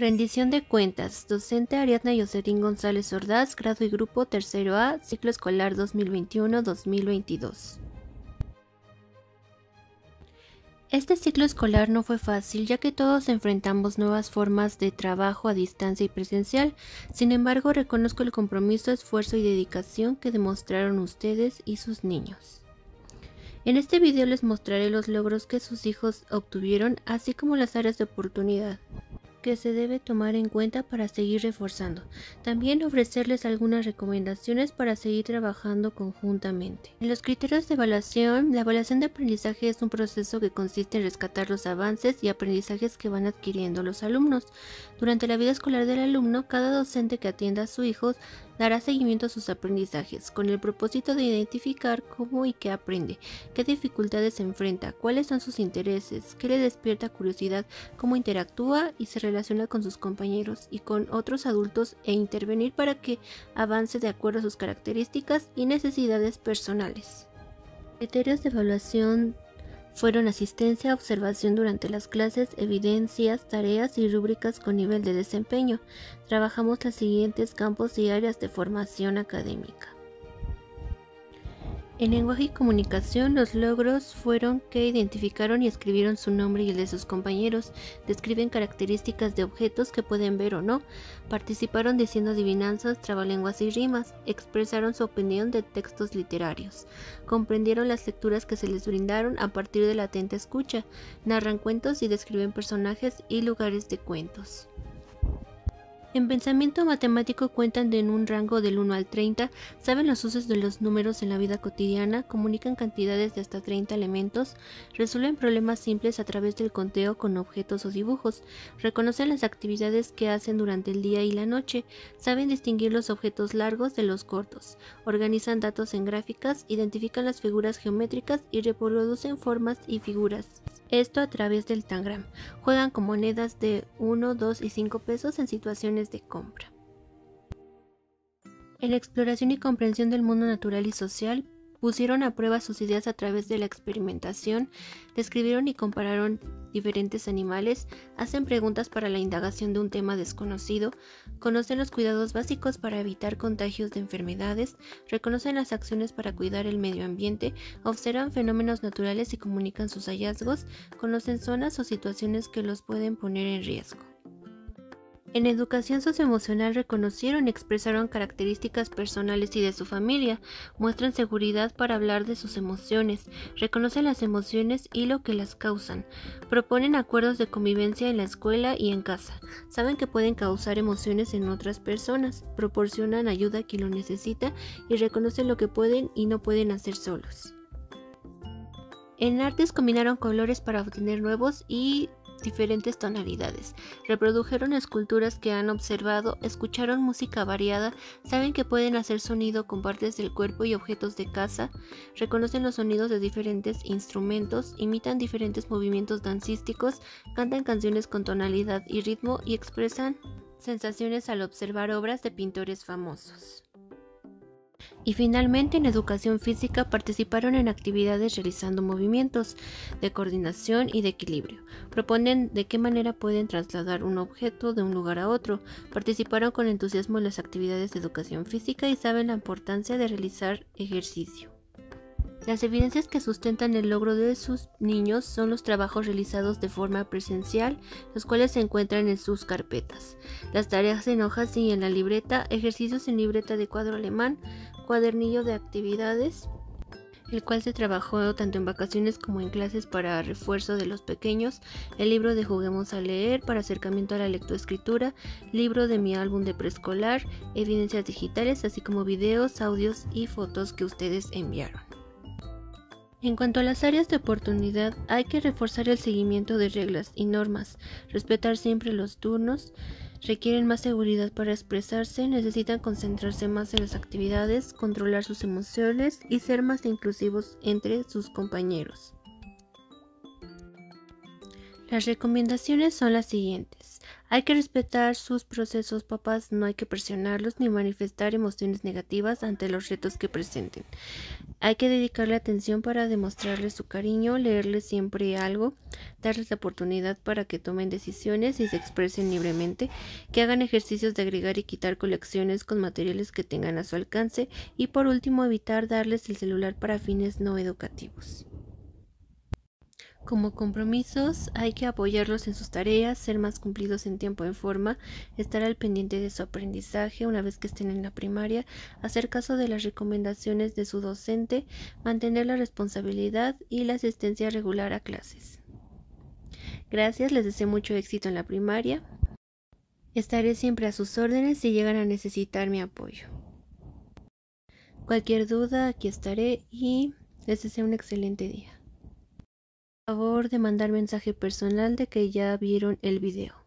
Rendición de cuentas. Docente Ariadna Yoserín González Ordaz, grado y grupo tercero A, ciclo escolar 2021-2022. Este ciclo escolar no fue fácil, ya que todos enfrentamos nuevas formas de trabajo a distancia y presencial. Sin embargo, reconozco el compromiso, esfuerzo y dedicación que demostraron ustedes y sus niños. En este video les mostraré los logros que sus hijos obtuvieron, así como las áreas de oportunidad que se debe tomar en cuenta para seguir reforzando. También ofrecerles algunas recomendaciones para seguir trabajando conjuntamente. En los criterios de evaluación, la evaluación de aprendizaje es un proceso que consiste en rescatar los avances y aprendizajes que van adquiriendo los alumnos. Durante la vida escolar del alumno, cada docente que atienda a su hijo dará seguimiento a sus aprendizajes, con el propósito de identificar cómo y qué aprende, qué dificultades se enfrenta, cuáles son sus intereses, qué le despierta curiosidad, cómo interactúa y se relaciona con sus compañeros y con otros adultos e intervenir para que avance de acuerdo a sus características y necesidades personales. Criterios de evaluación fueron asistencia, observación durante las clases, evidencias, tareas y rúbricas con nivel de desempeño. Trabajamos los siguientes campos y áreas de formación académica. En lenguaje y comunicación, los logros fueron que identificaron y escribieron su nombre y el de sus compañeros, describen características de objetos que pueden ver o no, participaron diciendo adivinanzas, trabalenguas y rimas, expresaron su opinión de textos literarios, comprendieron las lecturas que se les brindaron a partir de la atenta escucha, narran cuentos y describen personajes y lugares de cuentos. En pensamiento matemático cuentan en un rango del 1 al 30, saben los usos de los números en la vida cotidiana, comunican cantidades de hasta 30 elementos, resuelven problemas simples a través del conteo con objetos o dibujos, reconocen las actividades que hacen durante el día y la noche, saben distinguir los objetos largos de los cortos, organizan datos en gráficas, identifican las figuras geométricas y reproducen formas y figuras. Esto a través del Tangram. Juegan con monedas de 1, 2 y 5 pesos en situaciones de compra. En exploración y comprensión del mundo natural y social, pusieron a prueba sus ideas a través de la experimentación, describieron y compararon diferentes animales, hacen preguntas para la indagación de un tema desconocido, conocen los cuidados básicos para evitar contagios de enfermedades, reconocen las acciones para cuidar el medio ambiente, observan fenómenos naturales y comunican sus hallazgos, conocen zonas o situaciones que los pueden poner en riesgo. En educación socioemocional reconocieron y expresaron características personales y de su familia, muestran seguridad para hablar de sus emociones, reconocen las emociones y lo que las causan, proponen acuerdos de convivencia en la escuela y en casa, saben que pueden causar emociones en otras personas, proporcionan ayuda a quien lo necesita y reconocen lo que pueden y no pueden hacer solos. En artes combinaron colores para obtener nuevos y diferentes tonalidades, reprodujeron esculturas que han observado, escucharon música variada, saben que pueden hacer sonido con partes del cuerpo y objetos de casa, reconocen los sonidos de diferentes instrumentos, imitan diferentes movimientos dancísticos, cantan canciones con tonalidad y ritmo y expresan sensaciones al observar obras de pintores famosos. Y finalmente, en educación física participaron en actividades realizando movimientos de coordinación y de equilibrio. Proponen de qué manera pueden trasladar un objeto de un lugar a otro. Participaron con entusiasmo en las actividades de educación física y saben la importancia de realizar ejercicio. Las evidencias que sustentan el logro de sus niños son los trabajos realizados de forma presencial, los cuales se encuentran en sus carpetas, las tareas en hojas y en la libreta, ejercicios en libreta de cuadro alemán, cuadernillo de actividades, el cual se trabajó tanto en vacaciones como en clases para refuerzo de los pequeños, el libro de Juguemos a Leer para acercamiento a la lectoescritura, libro de mi álbum de preescolar, evidencias digitales, así como videos, audios y fotos que ustedes enviaron. En cuanto a las áreas de oportunidad, hay que reforzar el seguimiento de reglas y normas, respetar siempre los turnos, requieren más seguridad para expresarse, necesitan concentrarse más en las actividades, controlar sus emociones y ser más inclusivos entre sus compañeros. Las recomendaciones son las siguientes. Hay que respetar sus procesos, papás, no hay que presionarlos ni manifestar emociones negativas ante los retos que presenten. Hay que dedicarle atención para demostrarles su cariño, leerles siempre algo, darles la oportunidad para que tomen decisiones y se expresen libremente, que hagan ejercicios de agregar y quitar colecciones con materiales que tengan a su alcance y por último evitar darles el celular para fines no educativos. Como compromisos, hay que apoyarlos en sus tareas, ser más cumplidos en tiempo y en forma, estar al pendiente de su aprendizaje una vez que estén en la primaria, hacer caso de las recomendaciones de su docente, mantener la responsabilidad y la asistencia regular a clases. Gracias, les deseo mucho éxito en la primaria. Estaré siempre a sus órdenes si llegan a necesitar mi apoyo. Cualquier duda, aquí estaré y les deseo un excelente día. Por favor de mandar mensaje personal de que ya vieron el video.